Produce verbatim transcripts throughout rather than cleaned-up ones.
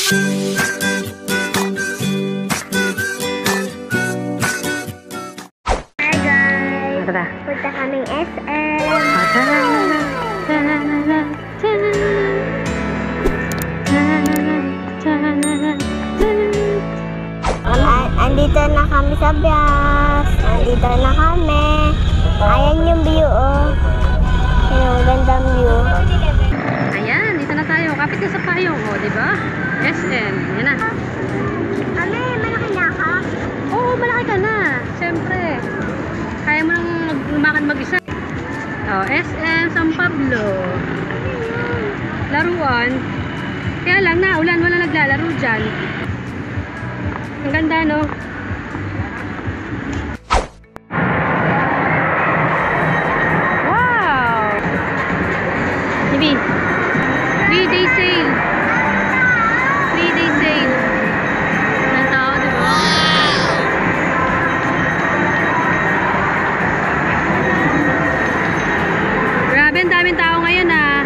Tara. Punta kaming S M. Ah, tara. Tara, tara, tara. Um, andito na kami sa Bias. Andito na kami. Ayan yung view, oh. Yung gandang view. Ayan, dito na tayo. Kapit ka sa payong, oh, di ba? S M. Yan na. Ame, malaki na ka? Oo, malaki ka na. Siyempre. Kaya mo nang lumakad mag-isa. Oh, S M San Pablo. Laruan. Kaya lang na, ulan, wala naglalaro dyan. Ang ganda, no? Wow! Bibi, three day sale. three day sale. Ang tao, diba? Grabe, ang daming tao ngayon, ah.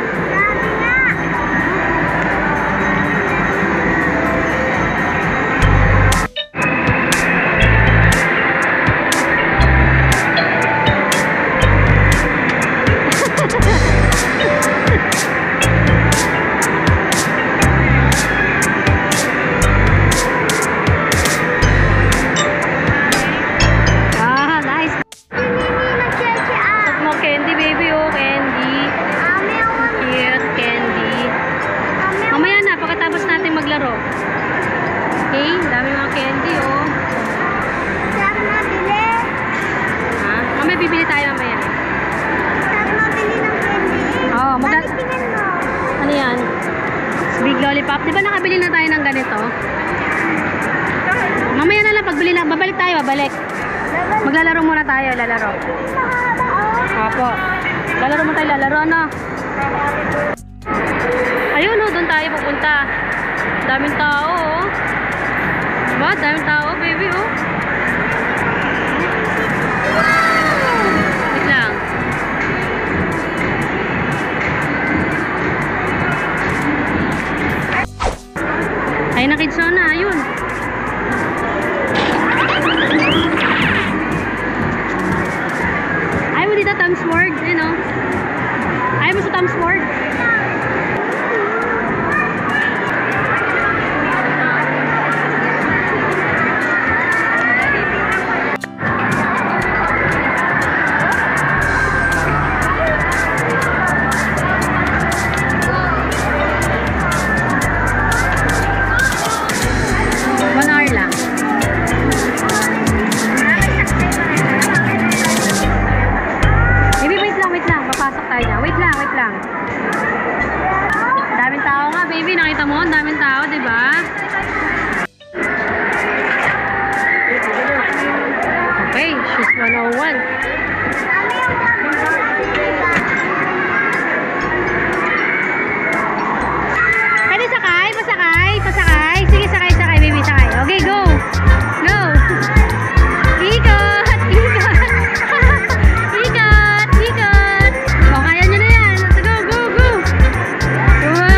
Okay, dami mga candy, oh. Sarap na bili. Ha? Mamaya bibili tayo mamaya. Sarap na bili ng candy. Oo, oh, magla... Bakit tingnan mo? Ano yan? Big lollipop. Di ba nakabili na tayo ng ganito? Mamaya na lang, pagbili na. Babalik tayo, babalik. Maglalaro muna tayo, lalaro. Opo. Lalaro mo tayo, lalaro, ano? Ayun, oh, doon tayo pupunta. Daming tao, oh. Diba? Daming tao, baby, oh. Wait lang. Ay, nakidso na, ayun. Ayaw mo dito, Tom's World, you know? Ayaw mo sa Tom's World? Nakita mo, ang daming tao, di ba? Okay, she's one oh one. Pwede sakay? Pasakay? Pasakay? Sige, sakay, sakay, baby, sakay. Okay, go! Go! Ikot! Ikot! Ikot! Ikot! O, kaya nyo na yan. Let's go, go, go! Wow!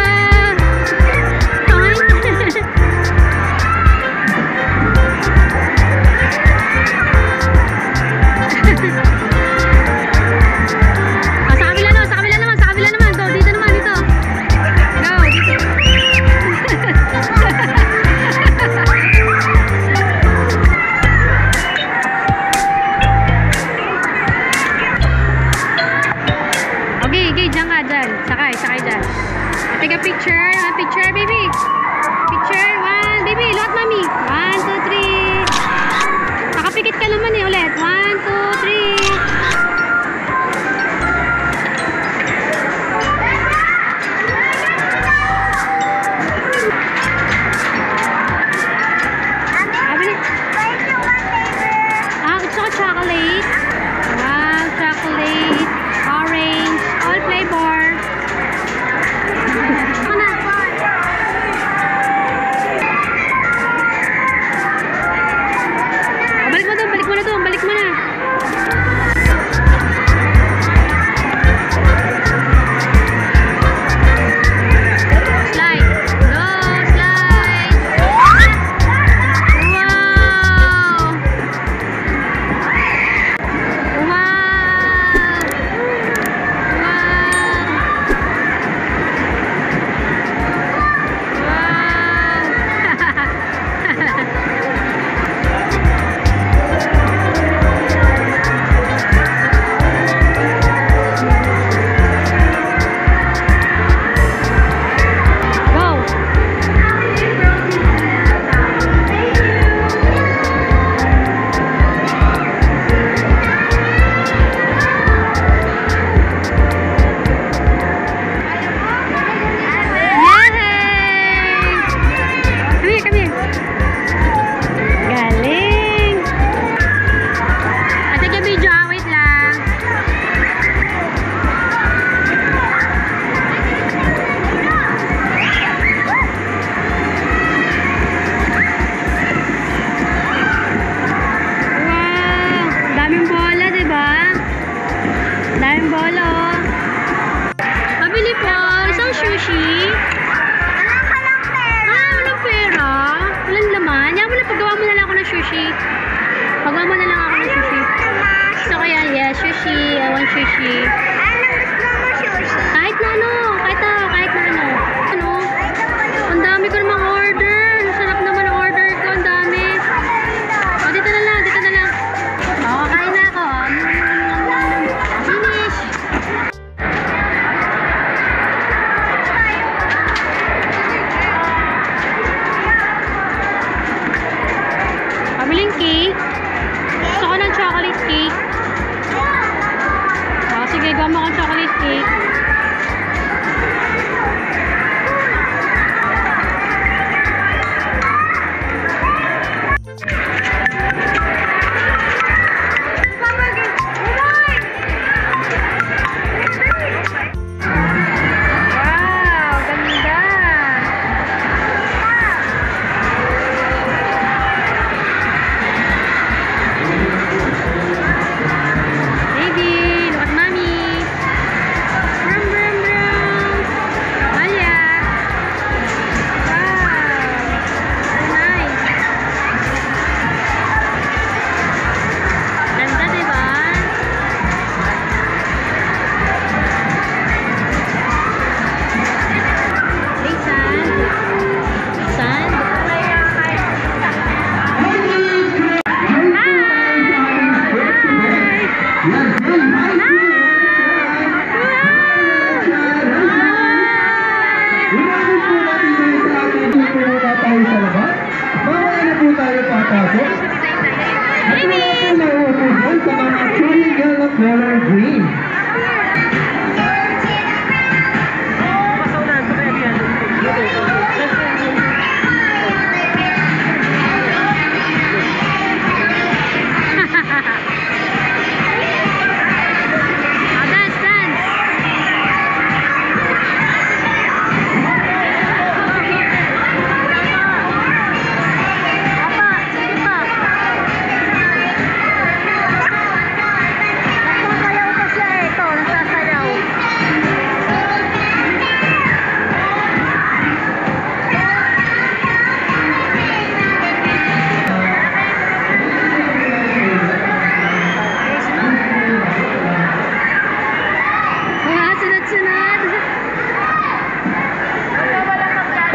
Sakay, sakay dyan. Take a picture. A picture, baby. Picture. One. Baby, lot, mami. One, two, three. Nakapikit ka naman eh ulit. One, two, three. Ah, gusto ko chocolate. Wow, chocolate. Orange. All flavor.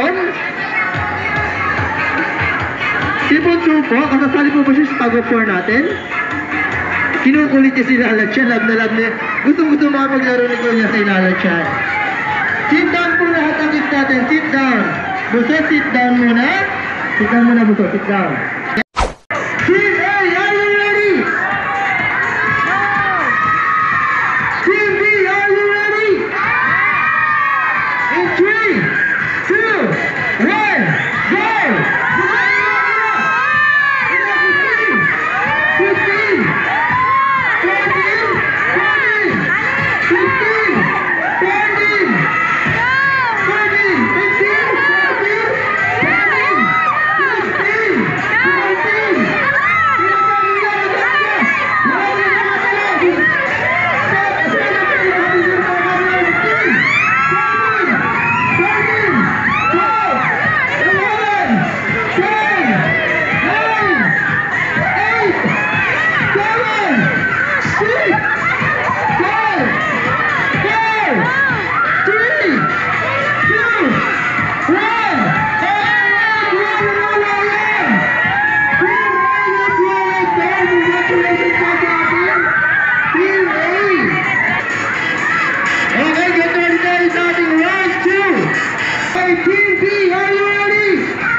Bunson? Si Bunson po, kasasali po ba siya sa tag of war natin? Kinukulit niya si Lala Chan, love na love niya. Gustong gusto makapaglaro ni Kuya kay Lala Chan. Sit down po lahat ang kids natin, sit down. Buso, sit down muna. Sit down muna, Buso, sit down. Team A, are you ready? Team B, are you ready? In three, two, one, go! fifteen, fourteen, fifteen, fourteen, thirteen, fifteen, fourteen, fifteen, fourteen, Team B, are you ready?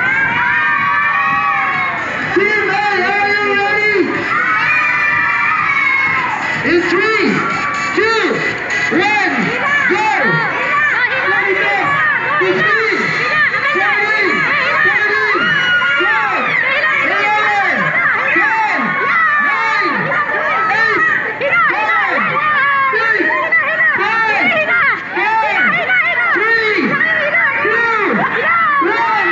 Team A, are you ready? In three, two, one, go! fifteen, fourteen, thirteen, twelve, eleven, ten, nine, eight, seven, six, five, four, three, two, one,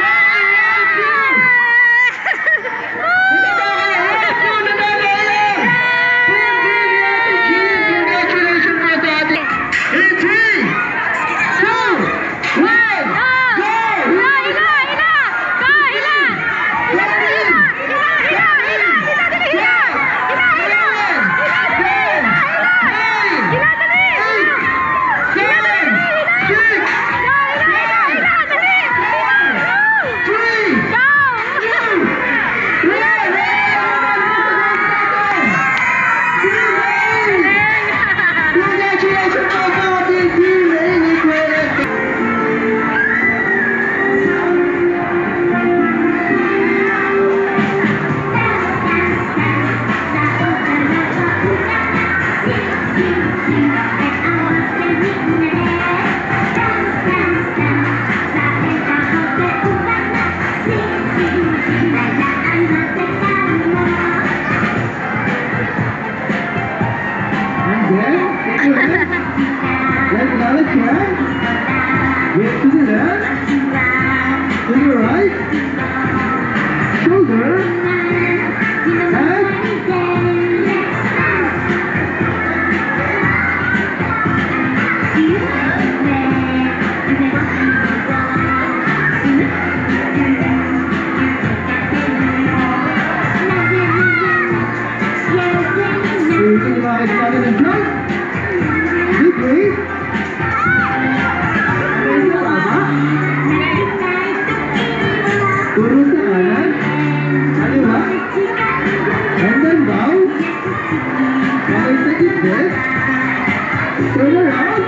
congratulations po sa ating in three, two, one, go! Congratulations po sa ating Team A ni Kuya. And then, take your hand. Like Lala Chan. Wait to the left. To the right. Shoulder. Head. Ito yung mga kailangan ng jump. Deep breath. Ito tama. Turo sa kanan. Kaliwa. And then down. Okay, take it back. Turn around.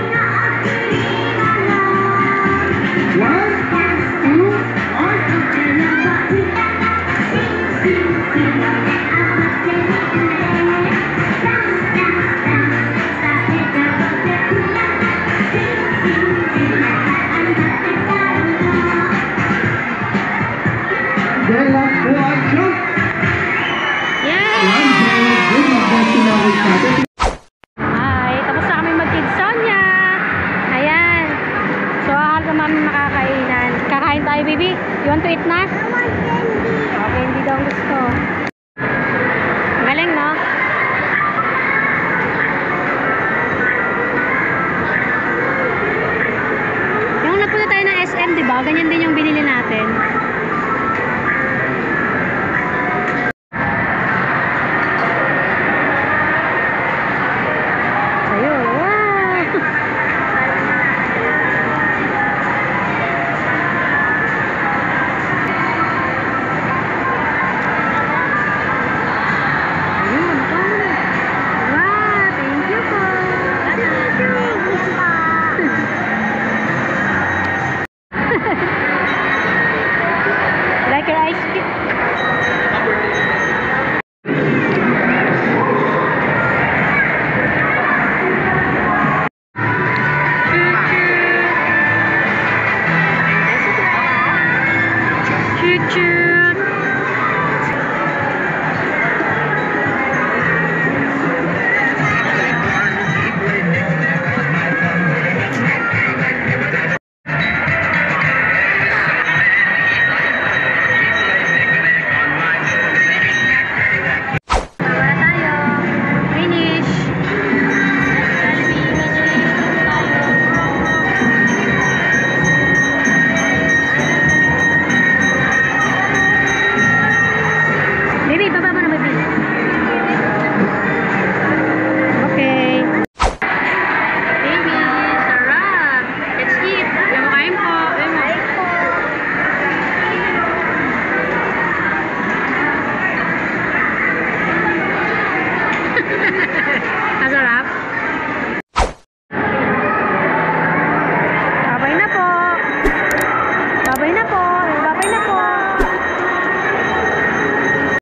One, two, one. Then last po ay jump. Yeah! One, two, good. Mag-best tumawag sa atin. Ay, tapos na kami mag-Kids Sonia. Ayan. So, ahal ka mami makakainan. Kakain tayo, baby. You want to eat na? Okay, hindi daw gusto. Galing, no? Yung napunta tayo ng S M, di ba? Ganyan din yung binili natin. Ayun, wow! picture.